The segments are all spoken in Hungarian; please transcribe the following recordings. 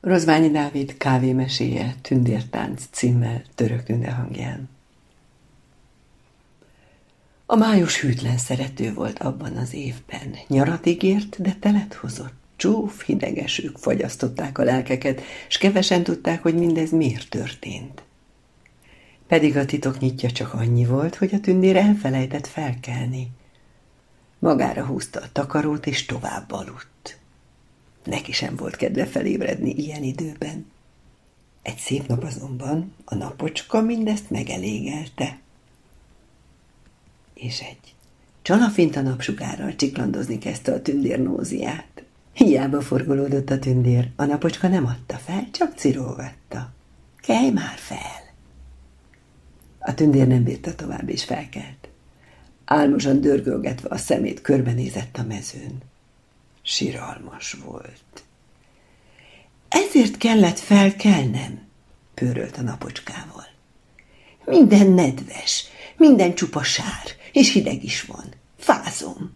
Rozványi Dávid kávémeséje Tündértánc címmel török tünde hangján. A május hűtlen szerető volt abban az évben. Nyarat ígért, de telet hozott. Csúf, hideg esők fagyasztották a lelkeket, s kevesen tudták, hogy mindez miért történt. Pedig a titok nyitja csak annyi volt, hogy a tündér elfelejtett felkelni. Magára húzta a takarót, és tovább aludt. Neki sem volt kedve felébredni ilyen időben. Egy szép nap azonban a napocska mindezt megelégelte. És egy csalafinta napsugárral csiklandozni kezdte a tündér nóziát. Hiába forgolódott a tündér, a napocska nem adta fel, csak cirolgatta. Kelj már fel! A tündér nem bírta tovább, és felkelt. Álmosan dörgölgetve a szemét körbenézett a mezőn. Siralmas volt. Ezért kellett felkelnem, pőrölt a napocskával. Minden nedves, minden csupa sár, és hideg is van. Fázom.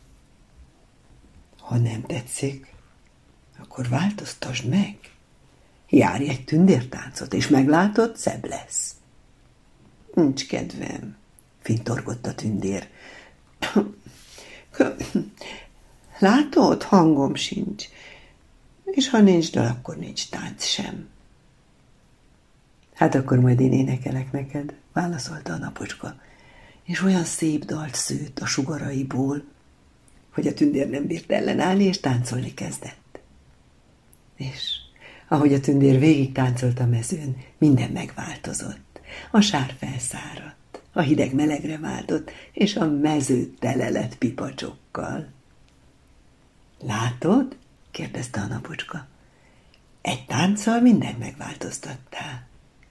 Ha nem tetszik, akkor változtasd meg. Járj egy tündértáncot, és meglátod, szebb lesz. Nincs kedvem, fintorgott a tündér. Látod, hangom sincs, és ha nincs dal, akkor nincs tánc sem. Hát akkor majd én énekelek neked, válaszolta a napocska, és olyan szép dalt szőtt a sugaraiból, hogy a tündér nem bírt ellenállni, és táncolni kezdett. És ahogy a tündér végig táncolt a mezőn, minden megváltozott. A sár felszáradt, a hideg melegre váltott, és a mező tele lett pipacsokkal. Látod? kérdezte a napocska. Egy tánccal mindent megváltoztattál.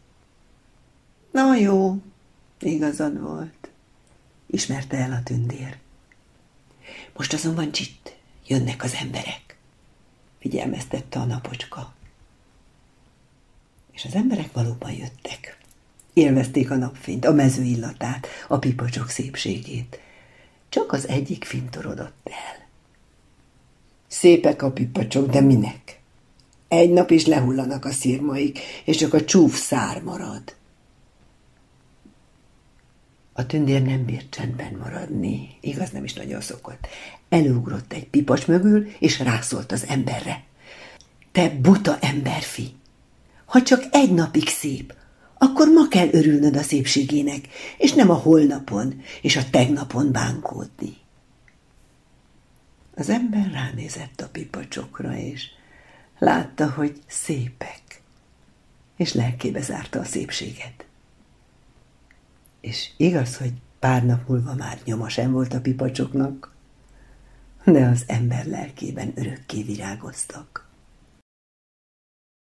Na jó, igazad volt, ismerte el a tündér. Most azonban csitt, jönnek az emberek, figyelmeztette a napocska. És az emberek valóban jöttek. Élvezték a napfényt, a mező illatát, a pipacsok szépségét. Csak az egyik fintorodott el. Szépek a pipacsok, de minek? Egy nap is lehullanak a szirmaik, és csak a csúf szár marad. A tündér nem bírt csendben maradni, igaz, nem is nagyon szokott. Előugrott egy pipacs mögül, és rászólt az emberre. Te buta emberfi! Ha csak egy napig szép, akkor ma kell örülnöd a szépségének, és nem a holnapon és a tegnapon bánkódni. Az ember ránézett a pipacsokra, és látta, hogy szépek, és lelkébe zárta a szépséget. És igaz, hogy pár nap múlva már nyoma sem volt a pipacsoknak, de az ember lelkében örökké virágoztak.